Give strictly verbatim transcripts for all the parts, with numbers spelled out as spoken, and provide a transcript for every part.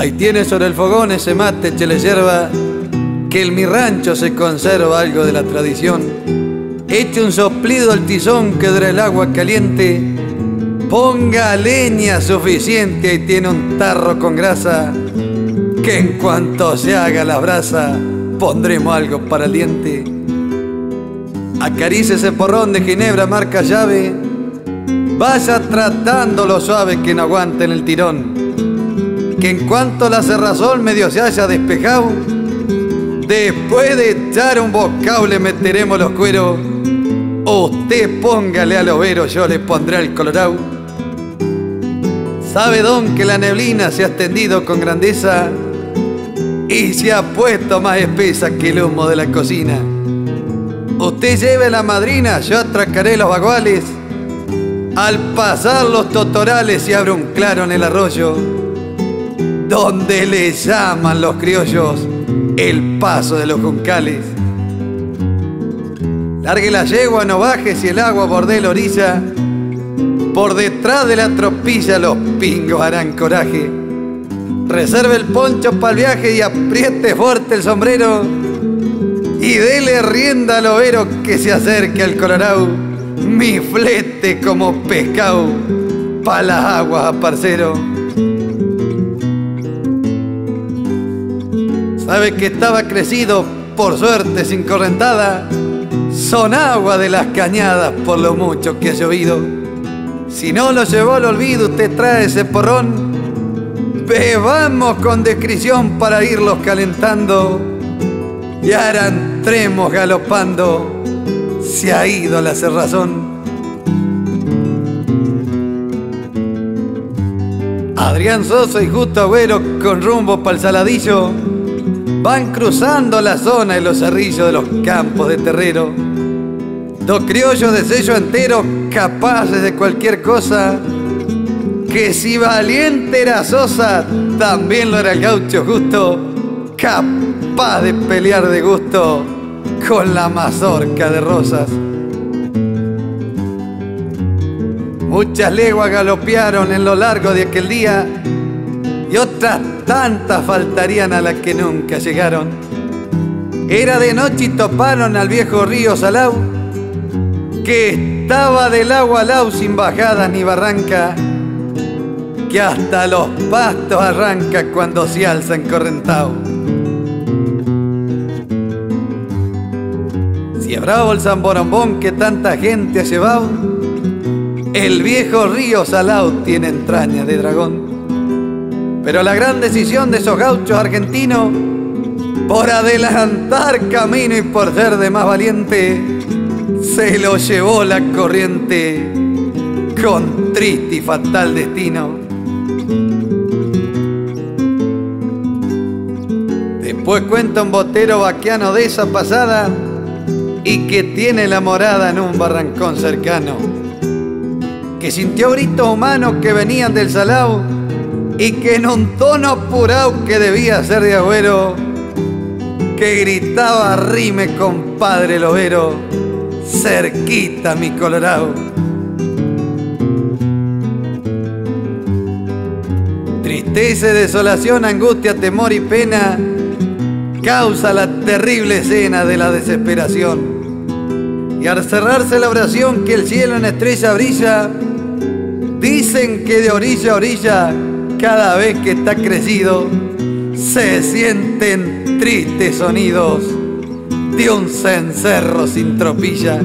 Ahí tiene sobre el fogón ese mate chele yerba, que en mi rancho se conserva algo de la tradición. Eche un soplido al tizón que dura el agua caliente, ponga leña suficiente, ahí tiene un tarro con grasa, que en cuanto se haga la brasa pondremos algo para el diente. Acarice ese porrón de ginebra marca llave, vaya tratando lo suave que no aguanten el tirón, que en cuanto la cerrazón medio se haya despejado, después de echar un bocado le meteremos los cueros. Usted póngale al overo, yo le pondré el colorado. Sabe don que la neblina se ha extendido con grandeza y se ha puesto más espesa que el humo de la cocina. Usted lleve la madrina, yo atracaré los baguales. Al pasar los totorales se abre un claro en el arroyo, donde le llaman los criollos el paso de los juncales. Largue la yegua, no baje si el agua bordea la orilla, por detrás de la tropilla los pingos harán coraje. Reserve el poncho para el viaje y apriete fuerte el sombrero, y dele rienda al overo que se acerque al colorado, mi flete como pescado pa' las aguas, parcero. Sabe que estaba crecido, por suerte sin correntada, son agua de las cañadas por lo mucho que ha llovido. Si no lo llevó al olvido, usted trae ese porrón, bebamos con descripción para irlos calentando, y ahora entremos galopando, se ha ido la cerrazón. Adrián Sosa y Justo Agüero con rumbo pa'l Saladillo van cruzando la zona y los cerrillos de los campos de Terrero. Dos criollos de sello entero, capaces de cualquier cosa, que si valiente era Sosa, también lo era el gaucho Justo, capaz de pelear de gusto con la mazorca de rosas. Muchas leguas galopearon en lo largo de aquel día, y otras tantas faltarían a las que nunca llegaron. Era de noche y toparon al viejo río Salao, que estaba del agua al lado sin bajada ni barranca, que hasta los pastos arranca cuando se alza encorrentado. Si es bravo el zamborombón que tanta gente ha llevado, el viejo río Salao tiene entrañas de dragón. Pero la gran decisión de esos gauchos argentinos, por adelantar camino y por ser de más valiente, se lo llevó la corriente con triste y fatal destino. Después cuenta un botero vaquiano de esa pasada, y que tiene la morada en un barrancón cercano, que sintió gritos humanos que venían del Salao, y que en un tono apurado que debía ser de agüero, que gritaba: rime compadre lovero, cerquita mi colorado. Tristeza, desolación, angustia, temor y pena causa la terrible escena de la desesperación. Y al cerrarse la oración que el cielo en estrella brilla, dicen que de orilla a orilla, cada vez que está crecido, se sienten tristes sonidos de un cencerro sin tropilla.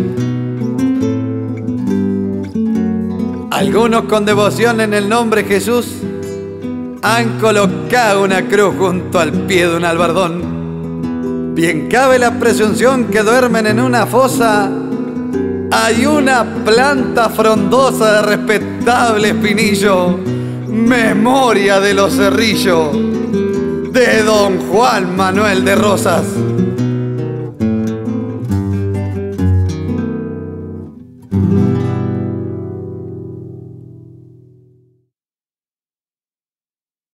Algunos con devoción en el nombre Jesús han colocado una cruz junto al pie de un albardón. Bien cabe la presunción que duermen en una fosa hay una planta frondosa de respetable espinillo, memoria de los cerrillos de don Juan Manuel de Rosas.